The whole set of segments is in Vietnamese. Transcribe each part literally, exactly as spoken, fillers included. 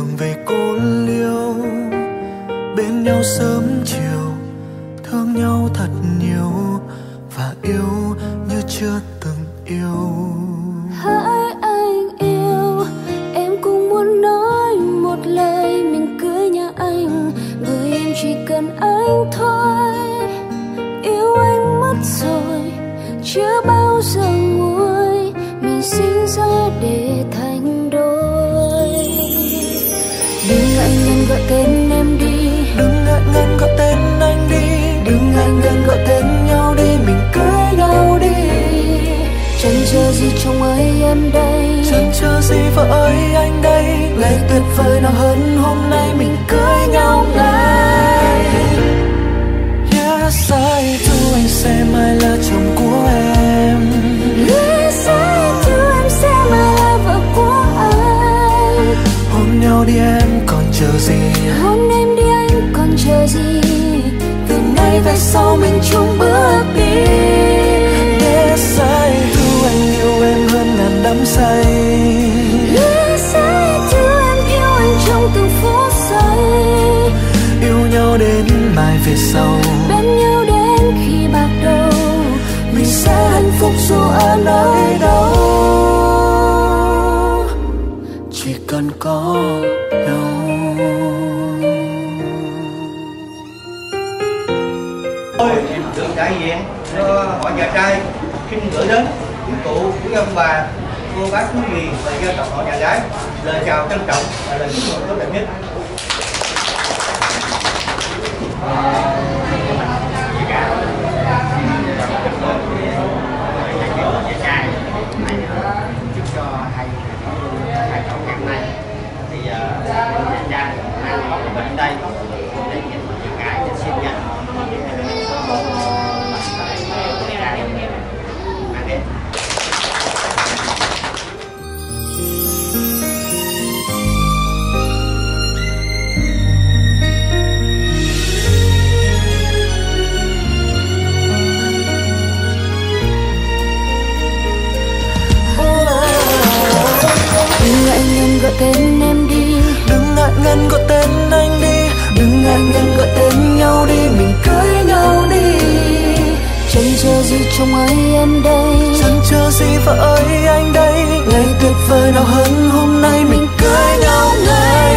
đường về cô liêu, bên nhau sớm chiều, thương nhau thật nhiều và yêu như chưa từng yêu. Hỡi anh yêu, em cũng muốn nói một lời mình cưới nhà anh, bởi em chỉ cần anh thôi. Yêu anh mất rồi, chưa bao giờ nguôi, mình sinh ra để thành đôi. Đừng ngại ngần gọi tên em đi, đừng ngại ngần gọi tên anh đi, đừng ngại ngần gọi tên nhau đi, mình cưới nhau đi. Chẳng chờ gì chồng ơi em đây, chẳng chờ gì vợ ơi anh đây, ngày tuyệt vời nào hơn hôm nay mình cưới nhau ngay. Yes, I do, anh sẽ mãi là chồng của em. Yes, I do, em sẽ mãi là vợ của anh. Hôn nhau đi em còn chờ gì, hôn em đi anh còn chờ gì, từ nay về sau mình chung bước đi. Yes, I do, anh yêu em hơn ngàn đắm say. Yes, I do, em yêu anh trong từng phút giây. Yêu nhau đến mai về sau, bên nhau đến khi bạc đầu, mình sẽ hạnh phúc dù ở nơi đâu, chỉ cần có nhau. Ôi, em trưởng đại diện cho họ nhà trai xin gửi đến quý cụ, quý ông bà, cô bác quý vị và gia tộc họ nhà gái lời chào trân trọng và lời chúc mừng tốt đẹp nhất. Chúc cho hai hai cậu ngày hôm nay thì nhà trai hai có cái bệnh đây để nhìn những cái để xin nhận gọi tên em đi, đừng ngại ngần gọi tên anh đi, đừng ngại ngần gọi tên nhau đi, mình cưới nhau đi. Chẳng chờ gì chồng ơi em đây, chẳng chờ gì vợ ơi anh đây, ngày tuyệt vời nào hơn hôm nay mình cưới nhau ngay.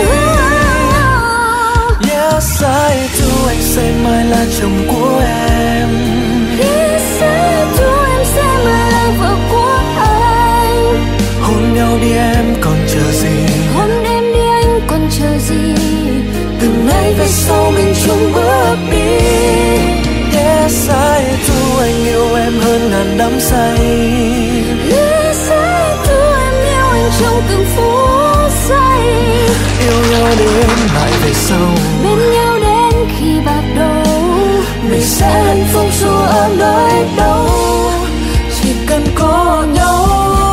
Yes, I do, anh sẽ mãi là chồng của em. Yes, I do, em sẽ mãi là vợ của anh. Hôn nhau đi em còn chờ gì, hôn em đi anh còn chờ gì, từ nay về sau mình chung bước đi. Yes, I do, anh yêu em hơn ngàn đắm say. Yes, I do, em yêu anh trong từng phút giây. Yêu nhau đến mãi về sau, bên nhau đến khi bạc đầu, mình sẽ hạnh phúc dù ở nơi đâu, chỉ cần có nhau.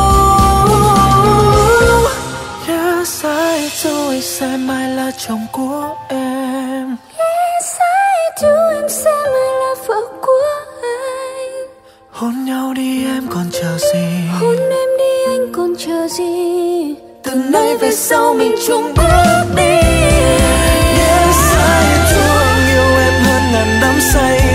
Yes, I do, anh sẽ mãi là chồng của em. Yes, I do, em sẽ mãi là vợ của anh. Hôn nhau đi em còn chờ gì, hôn em đi anh còn chờ gì, từ nay về sau mình chung bước đi. Yes, I do, anh yêu em hơn ngàn đắm say.